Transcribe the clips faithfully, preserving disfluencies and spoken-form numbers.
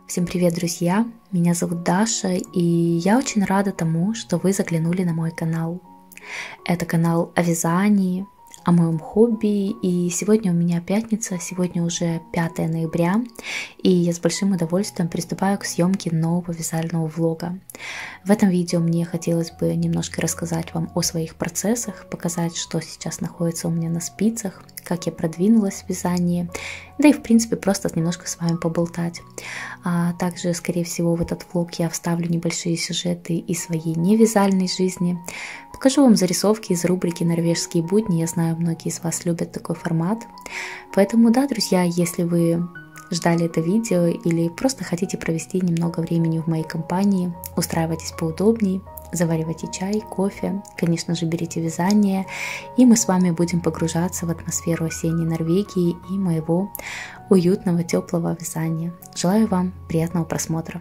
Всем привет, друзья! Меня зовут Даша, и я очень рада тому, что вы заглянули на мой канал. Это канал о вязании, о моем хобби, и сегодня у меня пятница, сегодня уже пятое ноября, и я с большим удовольствием приступаю к съемке нового вязального влога. В этом видео мне хотелось бы немножко рассказать вам о своих процессах, показать, что сейчас находится у меня на спицах, как я продвинулась в вязании, да и в принципе просто немножко с вами поболтать. А также, скорее всего, в этот влог я вставлю небольшие сюжеты из своей невязальной жизни. Покажу вам зарисовки из рубрики «Норвежские будни». Я знаю, многие из вас любят такой формат. Поэтому, да, друзья, если вы ждали это видео или просто хотите провести немного времени в моей компании, устраивайтесь поудобнее, заваривайте чай, кофе, конечно же, берите вязание, и мы с вами будем погружаться в атмосферу осенней Норвегии и моего уютного, теплого вязания. Желаю вам приятного просмотра.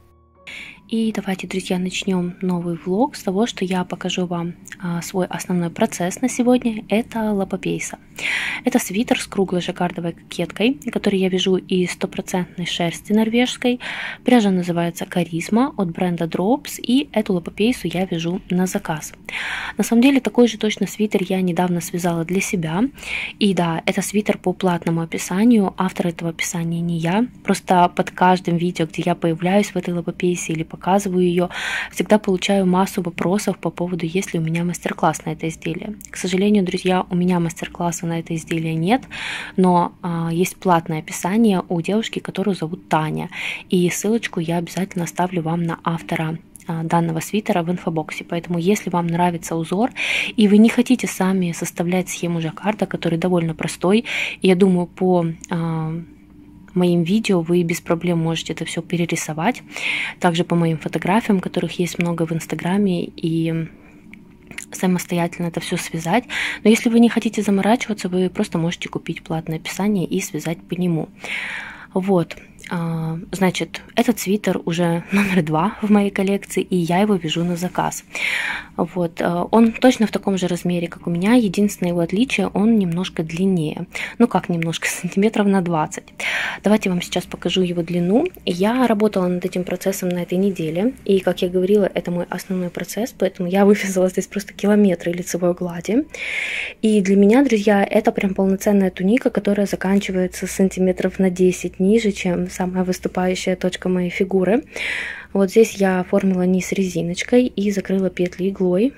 И давайте, друзья, начнем новый влог с того, что я покажу вам а, свой основной процесс на сегодня. Это лапопейса. Это свитер с круглой жаккардовой кокеткой, который я вяжу из стопроцентной шерсти норвежской. Пряжа называется Каризма от бренда Drops, и эту лапопейсу я вяжу на заказ. На самом деле такой же точно свитер я недавно связала для себя. И да, это свитер по платному описанию. Автор этого описания не я. Просто под каждым видео, где я появляюсь в этой лапопейсе или показываю ее, всегда получаю массу вопросов по поводу, есть ли у меня мастер-класс на это изделие. К сожалению, друзья, у меня мастер-класса на это изделие нет, но а, есть платное описание у девушки, которую зовут Таня, и ссылочку я обязательно оставлю вам на автора данного свитера в инфобоксе. Поэтому, если вам нравится узор и вы не хотите сами составлять схему жаккарда, который довольно простой, я думаю, по а, моим видео вы без проблем можете это все перерисовать. Также по моим фотографиям, которых есть много в инстаграме, и самостоятельно это все связать. Но если вы не хотите заморачиваться, вы просто можете купить платное описание и связать по нему. Вот. Значит, этот свитер уже номер два в моей коллекции, и я его вяжу на заказ. Вот. Он точно в таком же размере, как у меня. Единственное его отличие, он немножко длиннее. Ну как немножко, сантиметров на двадцать. Давайте я вам сейчас покажу его длину. Я работала над этим процессом на этой неделе, и, как я говорила, это мой основной процесс, поэтому я вывязала здесь просто километры лицевой глади. И для меня, друзья, это прям полноценная туника, которая заканчивается сантиметров на десять ниже, чем самая выступающая точка моей фигуры. Вот здесь я оформила низ резиночкой и закрыла петли иглой.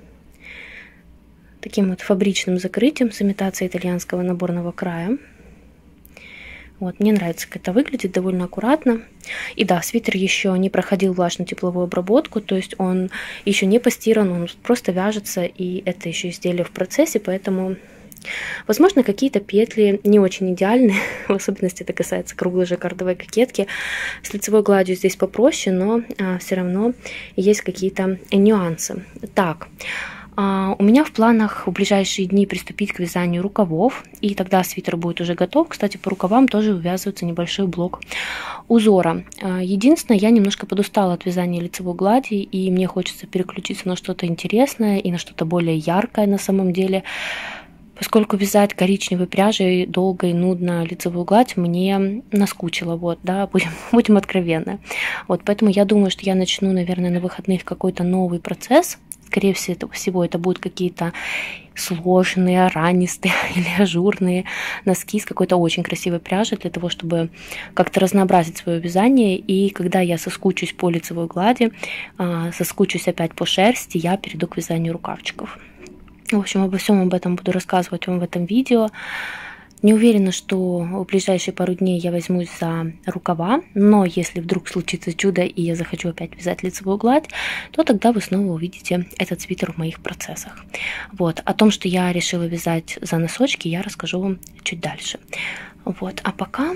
Таким вот фабричным закрытием с имитацией итальянского наборного края. Вот, мне нравится, как это выглядит, довольно аккуратно. И да, свитер еще не проходил влажную тепловую обработку, то есть он еще не постиран, он просто вяжется, и это еще изделие в процессе, поэтому, возможно, какие-то петли не очень идеальны, в особенности это касается круглой жаккардовой кокетки. С лицевой гладью здесь попроще, но а, все равно есть какие-то нюансы. Так. У меня в планах в ближайшие дни приступить к вязанию рукавов, и тогда свитер будет уже готов. Кстати, по рукавам тоже вывязывается небольшой блок узора. Единственное, я немножко подустала от вязания лицевой глади, и мне хочется переключиться на что-то интересное и на что-то более яркое на самом деле. Поскольку вязать коричневой пряжей долго и нудно лицевую гладь мне наскучило, вот, да, будем, будем откровенны. Вот, поэтому я думаю, что я начну, наверное, на выходных какой-то новый процесс. Скорее всего, это будут какие-то сложные, ранистые или ажурные носки с какой-то очень красивой пряжей для того, чтобы как-то разнообразить свое вязание. И когда я соскучусь по лицевой глади, соскучусь опять по шерсти, я перейду к вязанию рукавчиков. В общем, обо всем об этом буду рассказывать вам в этом видео. Не уверена, что в ближайшие пару дней я возьмусь за рукава, но если вдруг случится чудо и я захочу опять вязать лицевую гладь, то тогда вы снова увидите этот свитер в моих процессах. Вот. О том, что я решила вязать за носочки, я расскажу вам чуть дальше. Вот. А пока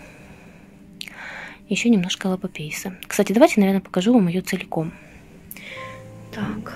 еще немножко лапопейса. Кстати, давайте, наверное, покажу вам ее целиком. Так.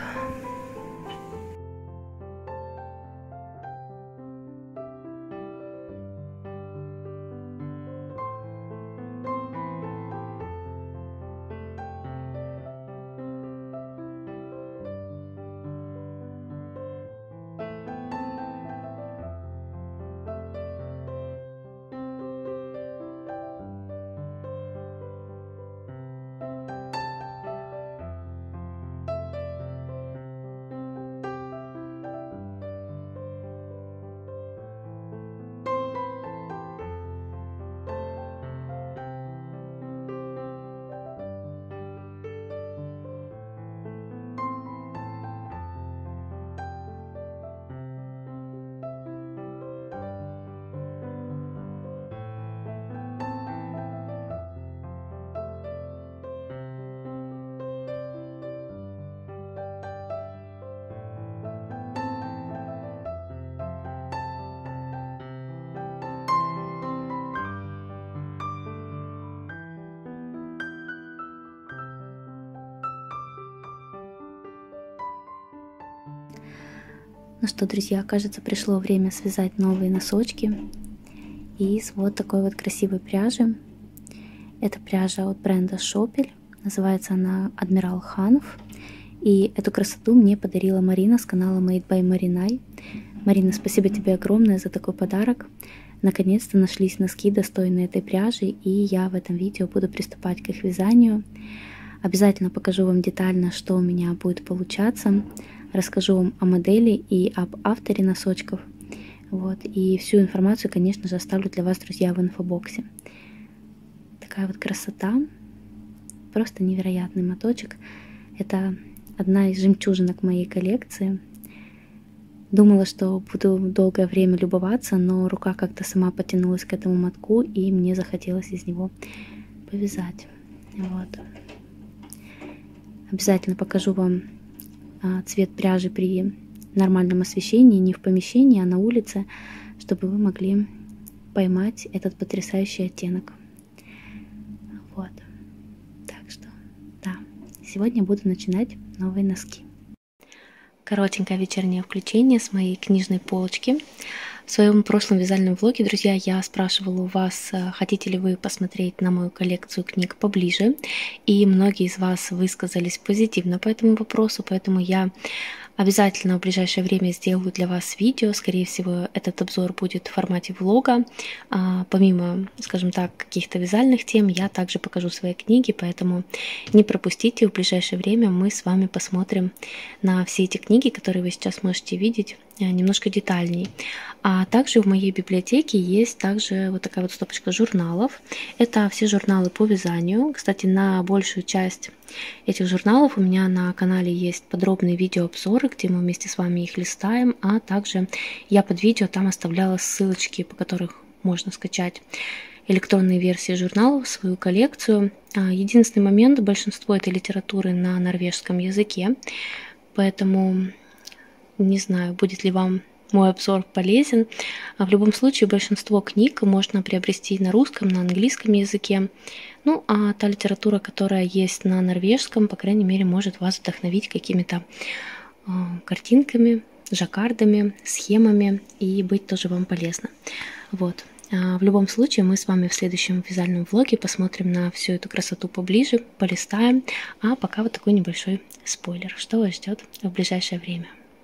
Ну что, друзья, кажется, пришло время связать новые носочки из вот такой вот красивой пряжи. Это пряжа от бренда Шопель, называется она Адмирал Ханов. И эту красоту мне подарила Марина с канала Made by Marinai. Марина, спасибо тебе огромное за такой подарок. Наконец-то нашлись носки, достойные этой пряжи, и я в этом видео буду приступать к их вязанию. Обязательно покажу вам детально, что у меня будет получаться. Расскажу вам о модели и об авторе носочков. Вот. И всю информацию, конечно же, оставлю для вас, друзья, в инфобоксе. Такая вот красота. Просто невероятный моточек. Это одна из жемчужинок моей коллекции. Думала, что буду долгое время любоваться, но рука как-то сама потянулась к этому мотку, и мне захотелось из него повязать. Вот. Обязательно покажу вам а, цвет пряжи при нормальном освещении, не в помещении, а на улице, чтобы вы могли поймать этот потрясающий оттенок. Вот. Так что, да, сегодня буду начинать новые носки. Коротенькое вечернее включение с моей книжной полочки. В своем прошлом вязальном влоге, друзья, я спрашивала у вас, хотите ли вы посмотреть на мою коллекцию книг поближе, и многие из вас высказались позитивно по этому вопросу, поэтому я обязательно в ближайшее время сделаю для вас видео. Скорее всего, этот обзор будет в формате влога. А, помимо, скажем так, каких-то вязальных тем, я также покажу свои книги, поэтому не пропустите. В ближайшее время мы с вами посмотрим на все эти книги, которые вы сейчас можете видеть, немножко детальней. А также в моей библиотеке есть также вот такая вот стопочка журналов. Это все журналы по вязанию. Кстати, на большую часть этих журналов у меня на канале есть подробные видеообзоры, где мы вместе с вами их листаем, а также я под видео там оставляла ссылочки, по которых можно скачать электронные версии журналов в свою коллекцию. Единственный момент, большинство этой литературы на норвежском языке, поэтому не знаю, будет ли вам мой обзор полезен. В любом случае, большинство книг можно приобрести на русском, на английском языке. Ну, а та литература, которая есть на норвежском, по крайней мере, может вас вдохновить какими-то э, картинками, жаккардами, схемами и быть тоже вам полезно. Вот. В любом случае, мы с вами в следующем вязальном влоге посмотрим на всю эту красоту поближе, полистаем. А пока вот такой небольшой спойлер, что вас ждет в ближайшее время.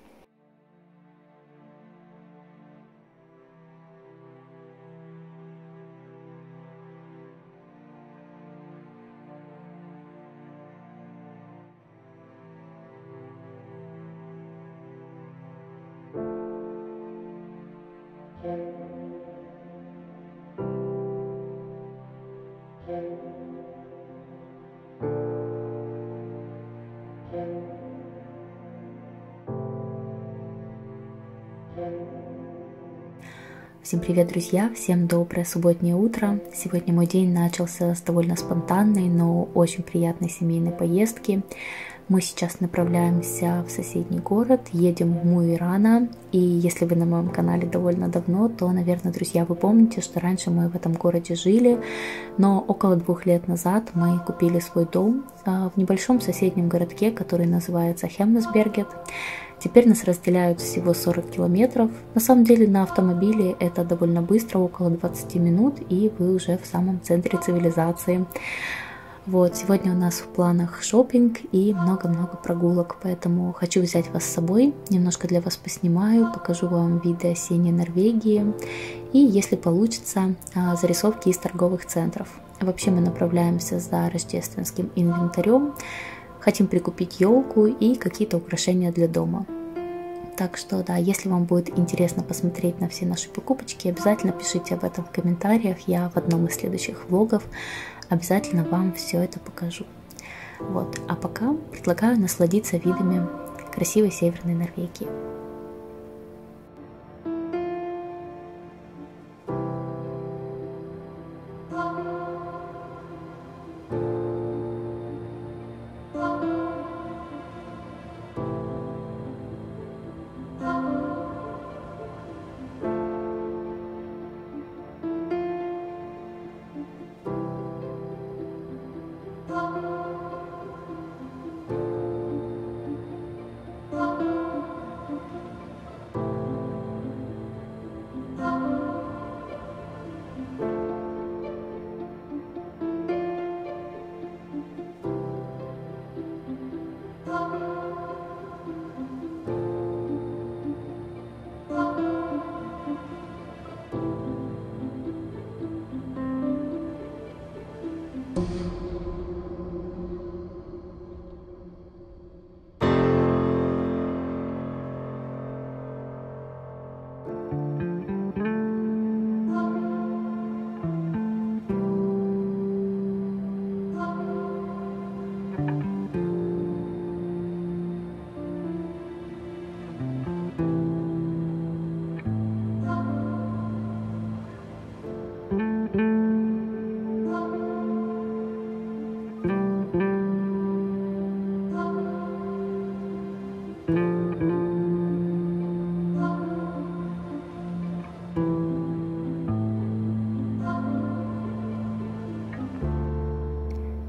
Всем привет, друзья! Всем доброе субботнее утро! Сегодня мой день начался с довольно спонтанной, но очень приятной семейной поездки. Мы сейчас направляемся в соседний город, едем в Муирана. И если вы на моем канале довольно давно, то, наверное, друзья, вы помните, что раньше мы в этом городе жили, но около двух лет назад мы купили свой дом в небольшом соседнем городке, который называется Хемнесбергет. Теперь нас разделяют всего сорок километров. На самом деле на автомобиле это довольно быстро, около двадцати минут, и вы уже в самом центре цивилизации. Вот, сегодня у нас в планах шопинг и много-много прогулок, поэтому хочу взять вас с собой, немножко для вас поснимаю, покажу вам виды осенней Норвегии и, если получится, зарисовки из торговых центров. Вообще мы направляемся за рождественским инвентарем, хотим прикупить елку и какие-то украшения для дома. Так что, да, если вам будет интересно посмотреть на все наши покупочки, обязательно пишите об этом в комментариях. Я в одном из следующих влогов обязательно вам все это покажу. Вот. А пока предлагаю насладиться видами красивой северной Норвегии.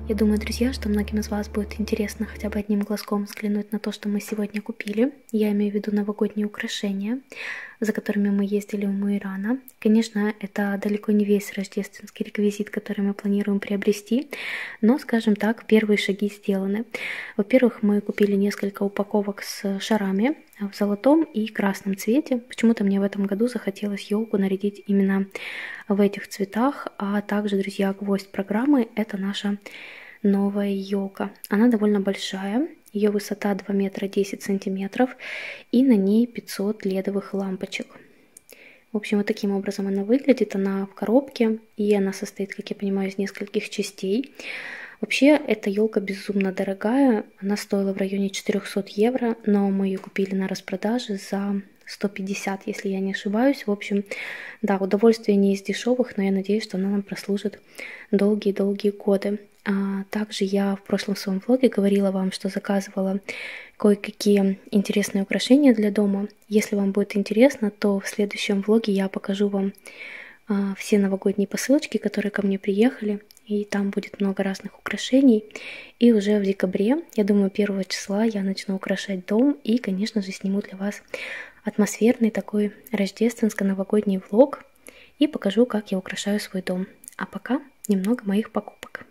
Я думаю, друзья, что многим из вас будет интересно хотя бы одним глазком взглянуть на то, что мы сегодня купили. Я имею в виду новогодние украшения, за которыми мы ездили в Муирана. Конечно, это далеко не весь рождественский реквизит, который мы планируем приобрести, но, скажем так, первые шаги сделаны. Во-первых, мы купили несколько упаковок с шарами в золотом и красном цвете. Почему-то мне в этом году захотелось елку нарядить именно в этих цветах, а также, друзья, гвоздь программы — это наша новая елка. Она довольно большая, ее высота два метра десять сантиметров, и на ней пятьсот ледовых лампочек. В общем, вот таким образом она выглядит. Она в коробке, и она состоит, как я понимаю, из нескольких частей. Вообще, эта елка безумно дорогая, она стоила в районе четырёхсот евро, но мы ее купили на распродаже за сто пятьдесят, если я не ошибаюсь. В общем, да, удовольствие не из дешевых, но я надеюсь, что она нам прослужит долгие-долгие годы. А также я в прошлом своем влоге говорила вам, что заказывала кое-какие интересные украшения для дома. Если вам будет интересно, то в следующем влоге я покажу вам а, все новогодние посылочки, которые ко мне приехали. И там будет много разных украшений. И уже в декабре, я думаю, первого числа я начну украшать дом. И, конечно же, сниму для вас атмосферный такой рождественско-новогодний влог. И покажу, как я украшаю свой дом. А пока немного моих покупок.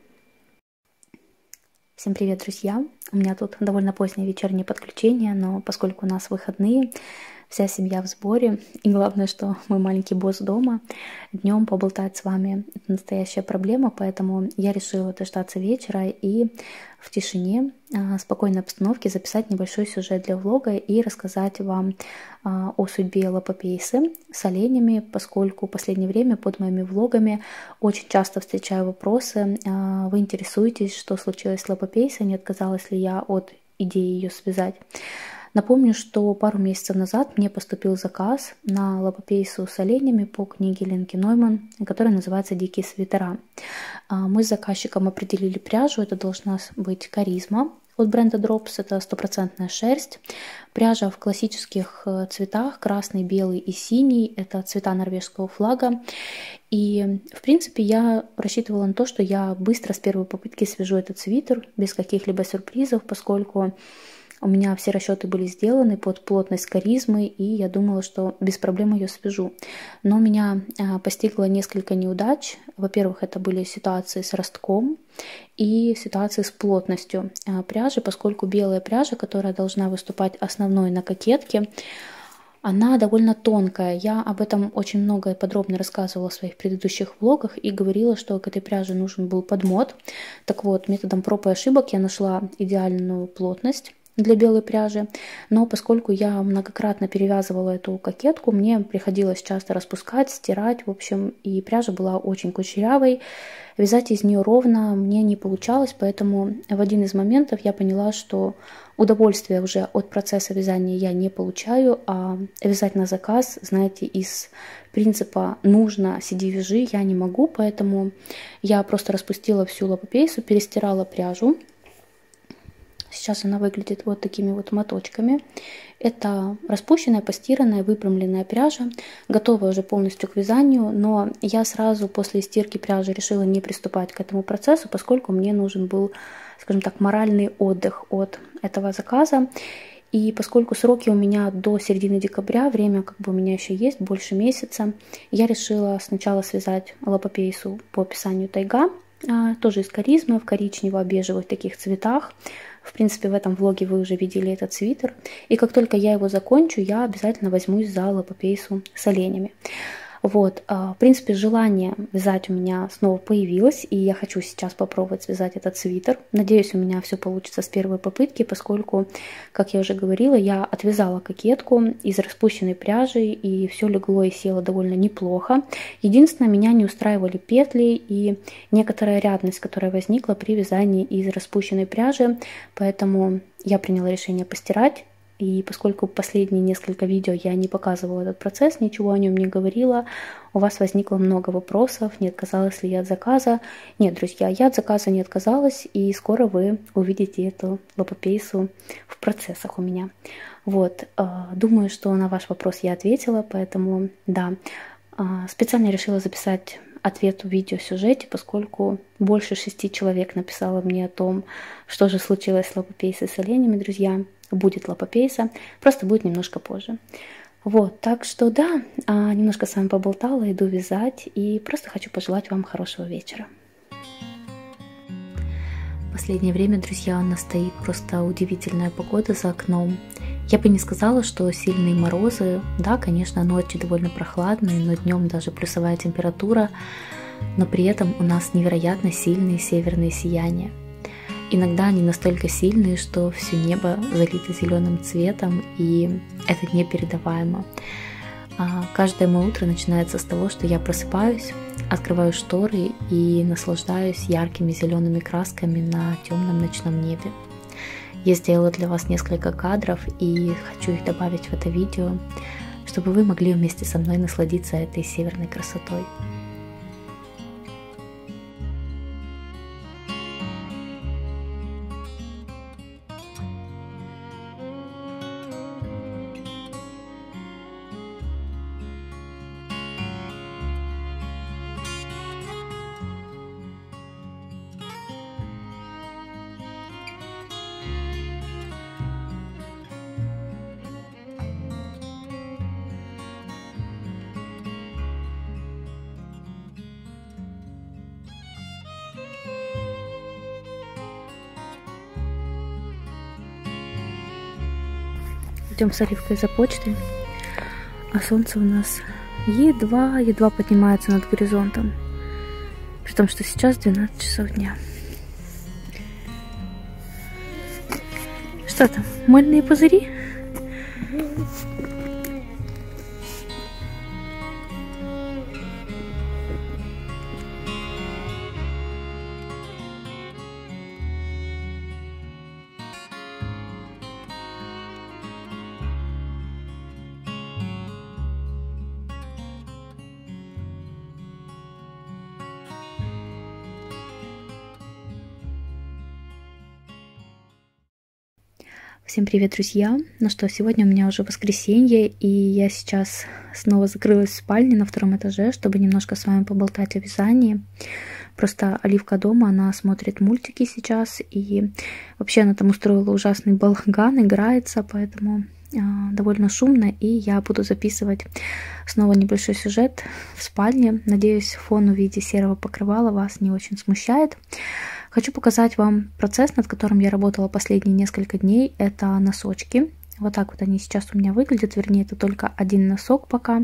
Всем привет, друзья! У меня тут довольно позднее вечернее подключение, но поскольку у нас выходные, вся семья в сборе, и главное, что мой маленький босс дома, днем поболтать с вами — это настоящая проблема, поэтому я решила дождаться вечера и в тишине, в спокойной обстановке записать небольшой сюжет для влога и рассказать вам о судьбе лапопейсы с оленями, поскольку в последнее время под моими влогами очень часто встречаю вопросы: вы интересуетесь, что случилось с лапопейсой, не отказалась ли я от идеи ее связать. Напомню, что пару месяцев назад мне поступил заказ на лапопейсу с оленями по книге Ленки Нойман, которая называется «Дикие свитера». Мы с заказчиком определили пряжу, это должна быть Каризма от бренда Drops, это стопроцентная шерсть. Пряжа в классических цветах: красный, белый и синий, это цвета норвежского флага. И, в принципе, я рассчитывала на то, что я быстро с первой попытки свяжу этот свитер, без каких-либо сюрпризов, поскольку у меня все расчеты были сделаны под плотность Каризмы, и я думала, что без проблем ее свяжу. Но меня постигло несколько неудач. Во-первых, это были ситуации с ростком и ситуации с плотностью пряжи, поскольку белая пряжа, которая должна выступать основной на кокетке, она довольно тонкая. Я об этом очень много и подробно рассказывала в своих предыдущих влогах и говорила, что к этой пряже нужен был подмот. Так вот, методом проб и ошибок я нашла идеальную плотность для белой пряжи, но поскольку я многократно перевязывала эту кокетку, мне приходилось часто распускать, стирать, в общем, и пряжа была очень кучерявой. Вязать из нее ровно мне не получалось, поэтому в один из моментов я поняла, что удовольствия уже от процесса вязания я не получаю, а вязать на заказ, знаете, из принципа «нужно, сиди, вяжи» я не могу, поэтому я просто распустила всю лапопейсу, перестирала пряжу. Сейчас она выглядит вот такими вот моточками. Это распущенная, постиранная, выпрямленная пряжа, готовая уже полностью к вязанию, но я сразу после стирки пряжи решила не приступать к этому процессу, поскольку мне нужен был, скажем так, моральный отдых от этого заказа. И поскольку сроки у меня до середины декабря, время как бы у меня еще есть, больше месяца, я решила сначала связать лапопейсу по описанию тайга, тоже из Каризмы, в коричнево-бежевых таких цветах. В принципе, в этом влоге вы уже видели этот свитер. И как только я его закончу, я обязательно возьмусь за лапопейсу с оленями. Вот, в принципе, желание вязать у меня снова появилось, и я хочу сейчас попробовать связать этот свитер. Надеюсь, у меня все получится с первой попытки, поскольку, как я уже говорила, я отвязала кокетку из распущенной пряжи, и все легло и село довольно неплохо. Единственное, меня не устраивали петли и некоторая рядность, которая возникла при вязании из распущенной пряжи, поэтому я приняла решение постирать. И поскольку последние несколько видео я не показывала этот процесс, ничего о нем не говорила, у вас возникло много вопросов, не отказалась ли я от заказа. Нет, друзья, я от заказа не отказалась, и скоро вы увидите эту лапопейсу в процессах у меня. Вот, думаю, что на ваш вопрос я ответила, поэтому да, специально решила записать ответ в видеосюжете, поскольку больше шести человек написало мне о том, что же случилось с лапопейсой с оленями, друзья. Будет лапопейса, просто будет немножко позже. Вот, так что да, немножко с вами поболтала, иду вязать и просто хочу пожелать вам хорошего вечера. В последнее время, друзья, у нас стоит просто удивительная погода за окном. Я бы не сказала, что сильные морозы, да, конечно, ночи довольно прохладные, но днем даже плюсовая температура, но при этом у нас невероятно сильные северные сияния. Иногда они настолько сильные, что все небо залито зеленым цветом, и это непередаваемо. Каждое мое утро начинается с того, что я просыпаюсь, открываю шторы и наслаждаюсь яркими зелеными красками на темном ночном небе. Я сделала для вас несколько кадров и хочу их добавить в это видео, чтобы вы могли вместе со мной насладиться этой северной красотой. Идем с Оливкой за почтой, а солнце у нас едва-едва поднимается над горизонтом, при том, что сейчас двенадцать часов дня. Что там, мыльные пузыри? Всем привет, друзья! Ну что, сегодня у меня уже воскресенье, и я сейчас снова закрылась в спальне на втором этаже, чтобы немножко с вами поболтать о вязании. Просто Оливка дома, она смотрит мультики сейчас, и вообще она там устроила ужасный балаган, играется, поэтому э, довольно шумно, и я буду записывать снова небольшой сюжет в спальне. Надеюсь, фон в виде серого покрывала вас не очень смущает. Хочу показать вам процесс, над которым я работала последние несколько дней. Это носочки. Вот так вот они сейчас у меня выглядят. Вернее, это только один носок пока.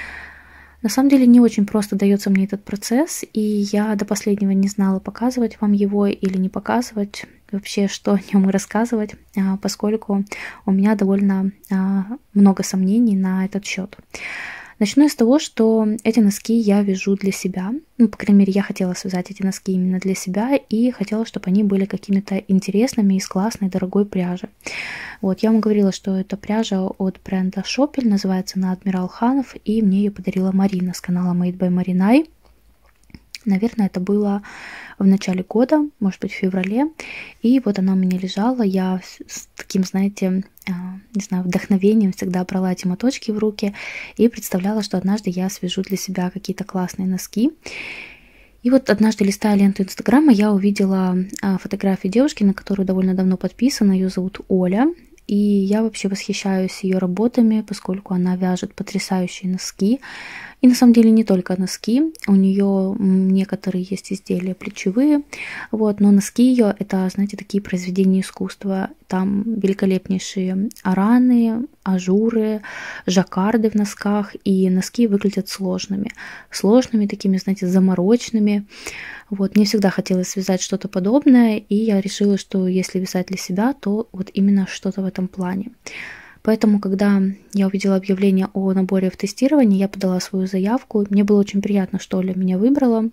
На самом деле не очень просто дается мне этот процесс. И я до последнего не знала, показывать вам его или не показывать. Вообще, что о нем рассказывать. Поскольку у меня довольно много сомнений на этот счет. Начну с того, что эти носки я вяжу для себя. Ну, по крайней мере, я хотела связать эти носки именно для себя и хотела, чтобы они были какими-то интересными из классной, дорогой пряжи. Вот, я вам говорила, что это пряжа от бренда Шопель, называется она Адмирал Ханов, и мне ее подарила Марина с канала Made by Marinai. Наверное, это было в начале года, может быть, в феврале. И вот она у меня лежала. Я с таким, знаете, не знаю, вдохновением всегда брала эти моточки в руки и представляла, что однажды я свяжу для себя какие-то классные носки. И вот однажды, листая ленту Инстаграма, я увидела фотографию девушки, на которую довольно давно подписана. Ее зовут Оля. И я вообще восхищаюсь ее работами, поскольку она вяжет потрясающие носки. И на самом деле не только носки, у нее некоторые есть изделия плечевые, вот, но носки ее это, знаете, такие произведения искусства. Там великолепнейшие араны, ажуры, жаккарды в носках, и носки выглядят сложными. Сложными, такими, знаете, замороченными. Вот, мне всегда хотелось связать что-то подобное, и я решила, что если вязать для себя, то вот именно что-то в этом плане. Поэтому, когда я увидела объявление о наборе в тестирование, я подала свою заявку. Мне было очень приятно, что Оля меня выбрала.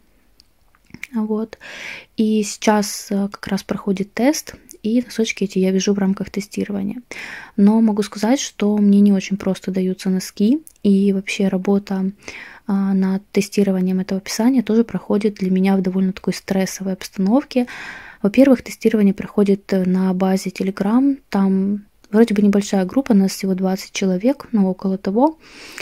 Вот. И сейчас как раз проходит тест, и носочки эти я вяжу в рамках тестирования. Но могу сказать, что мне не очень просто даются носки, и вообще работа над тестированием этого описания тоже проходит для меня в довольно такой стрессовой обстановке. Во-первых, тестирование проходит на базе Telegram, там вроде бы небольшая группа, нас всего двадцать человек, но около того.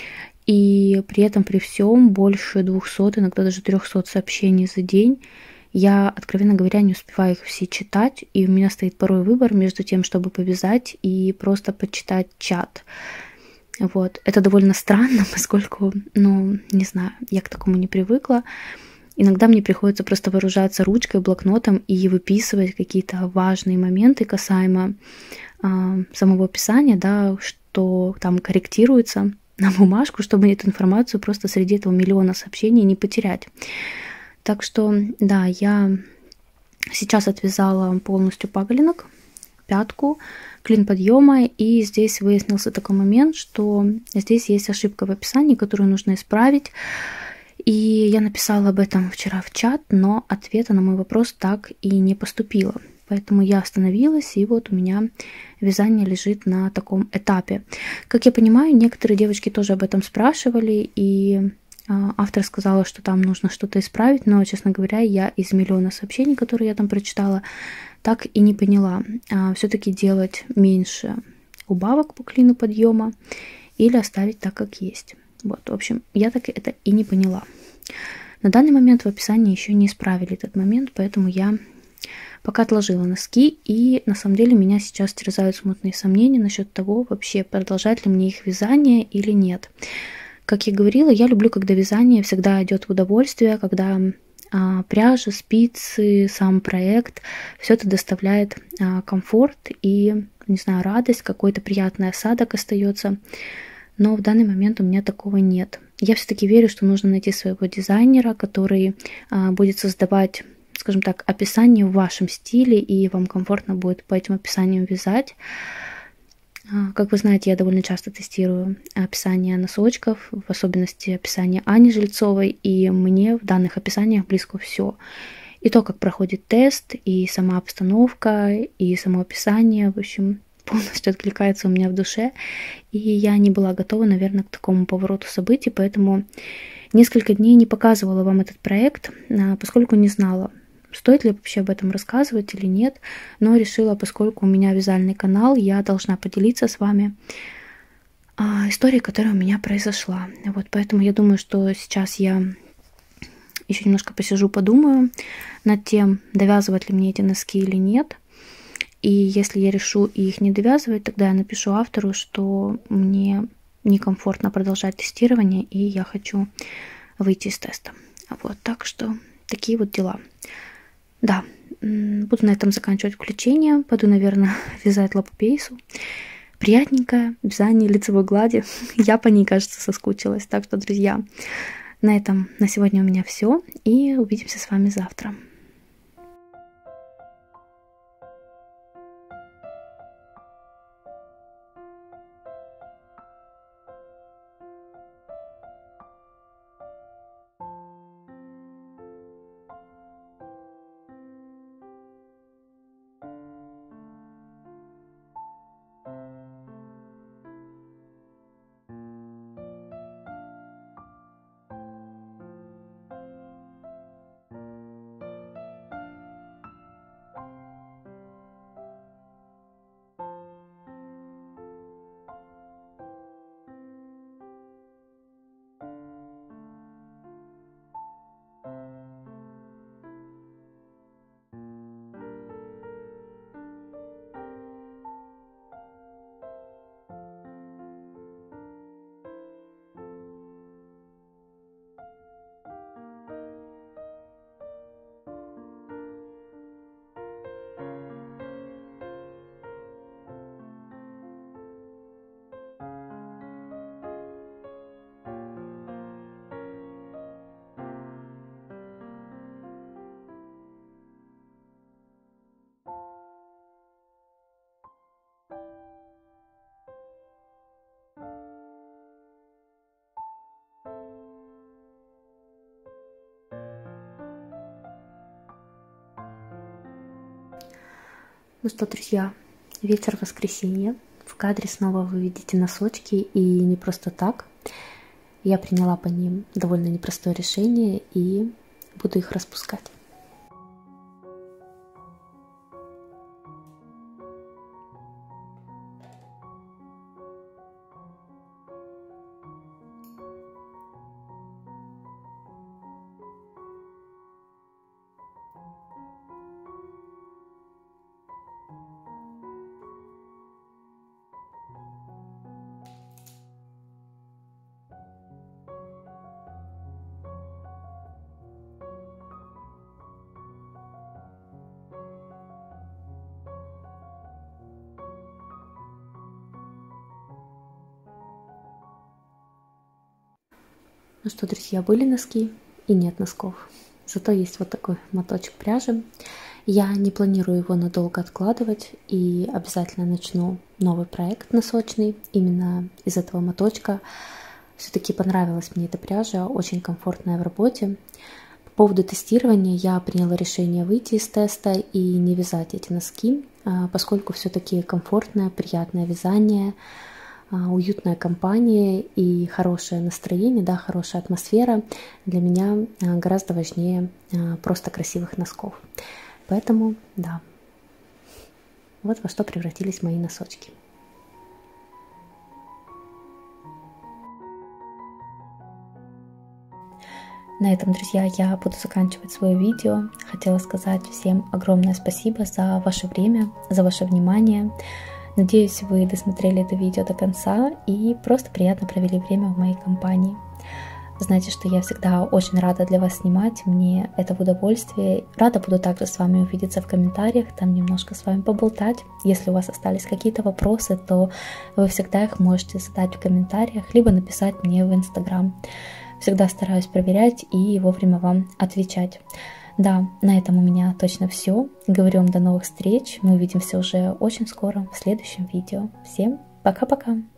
И при этом, при всем, больше двухсот, иногда даже трёхсот сообщений за день. Я, откровенно говоря, не успеваю их все читать, и у меня стоит порой выбор между тем, чтобы повязать и просто почитать чат. Вот. Это довольно странно, поскольку, ну, не знаю, я к такому не привыкла. Иногда мне приходится просто вооружаться ручкой, блокнотом и выписывать какие-то важные моменты касаемо э, самого описания, да, что там корректируется на бумажку, чтобы эту информацию просто среди этого миллиона сообщений не потерять. Так что, да, я сейчас отвязала полностью паголинок, пятку, клин подъема, и здесь выяснился такой момент, что здесь есть ошибка в описании, которую нужно исправить. И я написала об этом вчера в чат, но ответа на мой вопрос так и не поступило. Поэтому я остановилась, и вот у меня вязание лежит на таком этапе. Как я понимаю, некоторые девочки тоже об этом спрашивали, и автор сказала, что там нужно что-то исправить, но, честно говоря, я из миллиона сообщений, которые я там прочитала, так и не поняла, все-таки делать меньше убавок по клину подъема или оставить так, как есть. Вот, в общем, я так это и не поняла. На данный момент в описании еще не исправили этот момент, поэтому я пока отложила носки, и на самом деле меня сейчас терзают смутные сомнения насчет того, вообще продолжать ли мне их вязание или нет. Как я говорила, я люблю, когда вязание всегда идет в удовольствие, когда а, пряжа, спицы, сам проект, все это доставляет а, комфорт и, не знаю, радость, какой-то приятный осадок остается. Но в данный момент у меня такого нет. Я все-таки верю, что нужно найти своего дизайнера, который а, будет создавать, скажем так, описание в вашем стиле, и вам комфортно будет по этим описаниям вязать. Как вы знаете, я довольно часто тестирую описание носочков, в особенности описание Ани Жильцовой, и мне в данных описаниях близко все. И то, как проходит тест, и сама обстановка, и само описание, в общем, полностью откликается у меня в душе. И я не была готова, наверное, к такому повороту событий, поэтому несколько дней не показывала вам этот проект, поскольку не знала, стоит ли вообще об этом рассказывать или нет, но решила, поскольку у меня вязальный канал, я должна поделиться с вами а, историей, которая у меня произошла. Вот, поэтому я думаю, что сейчас я еще немножко посижу, подумаю над тем, довязывать ли мне эти носки или нет. И если я решу их не довязывать, тогда я напишу автору, что мне некомфортно продолжать тестирование, и я хочу выйти из теста. Вот, так что такие вот дела. Да, буду на этом заканчивать включение. Пойду, наверное, вязать лапу-пейсу. Приятненькое вязание лицевой глади. Я по ней, кажется, соскучилась. Так что, друзья, на этом на сегодня у меня все. И увидимся с вами завтра. Ну что, друзья, вечер воскресенья. В кадре снова вы видите носочки, и не просто так. Я приняла по ним довольно непростое решение и буду их распускать. Ну что, друзья, были носки и нет носков. Зато есть вот такой моточек пряжи. Я не планирую его надолго откладывать и обязательно начну новый проект носочный именно из этого моточка. Все-таки понравилась мне эта пряжа, очень комфортная в работе. По поводу тестирования я приняла решение выйти из теста и не вязать эти носки, поскольку все-таки комфортное, приятное вязание, уютная компания и хорошее настроение, да, хорошая атмосфера для меня гораздо важнее просто красивых носков. Поэтому, да, вот во что превратились мои носочки. На этом, друзья, я буду заканчивать свое видео. Хотела сказать всем огромное спасибо за ваше время, за ваше внимание. Надеюсь, вы досмотрели это видео до конца и просто приятно провели время в моей компании. Знаете, что я всегда очень рада для вас снимать, мне это в удовольствие. Рада буду также с вами увидеться в комментариях, там немножко с вами поболтать. Если у вас остались какие-то вопросы, то вы всегда их можете задать в комментариях, либо написать мне в Инстаграм. Всегда стараюсь проверять и вовремя вам отвечать. Да, на этом у меня точно все. Говорю вам до новых встреч. Мы увидимся уже очень скоро в следующем видео. Всем пока-пока!